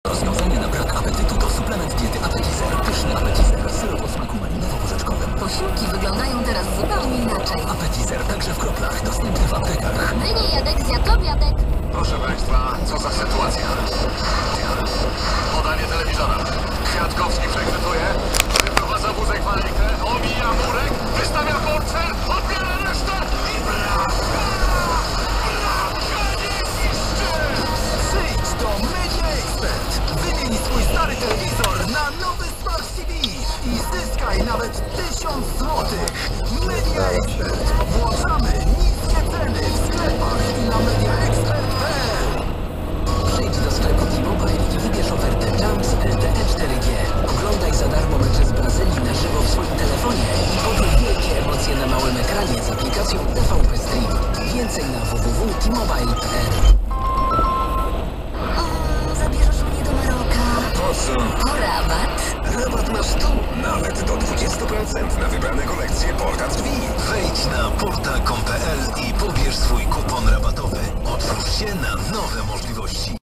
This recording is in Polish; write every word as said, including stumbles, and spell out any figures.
Rozwiązanie na brak apetytu to suplement diety Appetizer. Pyszny Appetizer, syrop o smaku malinowo-porzeczkowym. Posiłki wyglądają teraz zupełnie inaczej. Appetizer także w kroplach, dostępny w aptekach. Dynie Jadek zjadł obiadek. Proszę Państwa, co za sytuacja? Podanie telewizora. Kwiatkowski przechwytuje, wyprowadza wózek walejkę, omija murek, wystawia portfel, odbiera resztę i bramka! Bramka nie niszczy! Przyjdź do Media Expert. Wymień swój stary telewizor na nowy Smart T V i zyskaj nawet tysiąc złotych. Media Expert. Włączamy niskie ceny w sklepach i na mediaexpert kropka p l. Przyjdź do sklepu T-Mobile i wybierz ofertę Jumps L T E cztery G. Oglądaj za darmo mecze z Brazylii na żywo w swoim telefonie i podaj wielkie emocje na małym ekranie z aplikacją T V P Stream. Więcej na w w w kropka t mobile kropka p l. O, zabierzesz mnie do Maroka. Po co? O rabat. Rabat masz tu. Nawet do dwudziestu procent na wybrane kolekcje Porta Drzwi. Wejdź na portal kropka com kropka p l i pobierz swój kupon rabatowy. Otwórz się na nowe możliwości.